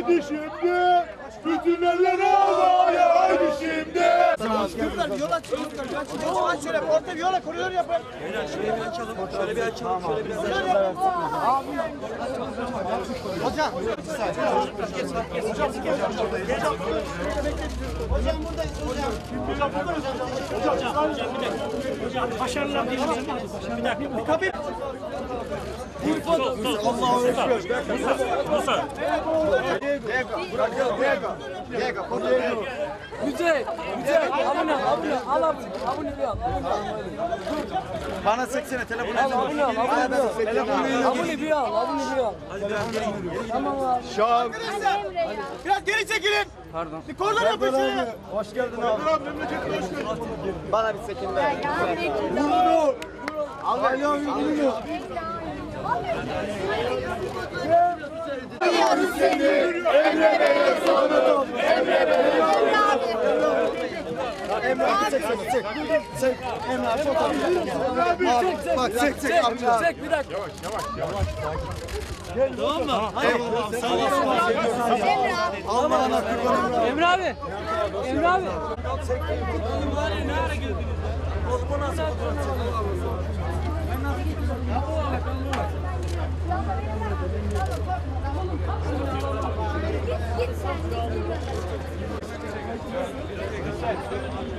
Haydi şimdi. Bütün eller havaya. Haydi şimdi. Yola çıkıyorlar. Aç şöyle orta bir yola koridor yapın. Şöyle bir açalım. Şöyle bir açalım. Şöyle bir Hocam. Hocam buradayız hocam. Hocam başarılar dilerim. Bir dakika. Kapıyı. Allah'a emanet. Musa. Güzel. Abone bir al. Bana çeksene telefonu. Abone bir al. Tamam abi. Biraz geri çekilin. Pardon. Bir koridor yapın şuraya. Hoş geldin abi. Bana bir çekin ver. Allah yavrum. Seni Emre Bey'e sordum. Emre Bey'e Emre abi çek. Emre abi fotoğraf. Bak çek. Çek bir dakika. Tamam mı? Eyvallah. Sağ olasın. Allah'ına kurban. Emre abi. Var ya ne ara geldiniz? Oğlum nasıl? Git sen.